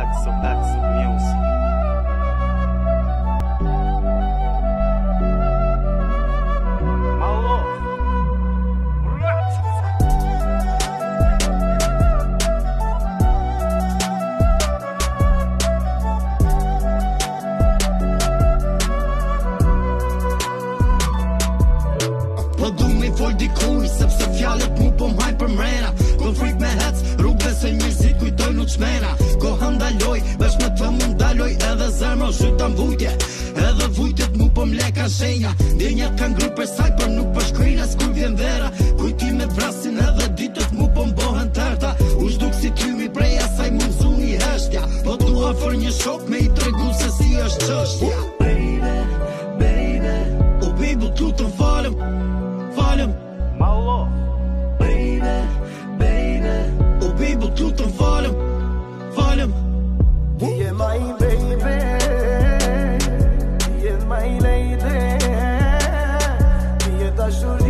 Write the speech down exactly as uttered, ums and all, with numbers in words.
Axel, Axel Music. Malo. Po du me fol dikuj, sepse fjallet mu po m'haj për mrena. Po frik me hec, rrugve se njërzit kujtoj nuk shmena. Koha ndaloj, vesh me të mu ndaloj, edhe zemra shyta m'vujtje. Edhe vujtjet mu po m'leka shenja. Djenjat kan gru për saj, për nuk për shkrina, s'kuj vjen vera. Kujtime vrasin edhe ditët mu po m'bohen tërta. U shduk si tymi prej asaj mu m'zu një heshtja. Po tu afor një shok me i tregu se si është qështja. Baby, baby, o baby t'lutëm falem, falem. Malo. Baby, baby, o baby t'lutëm falem, falem. Ti je my baby, ti je my lady, ti je dashuri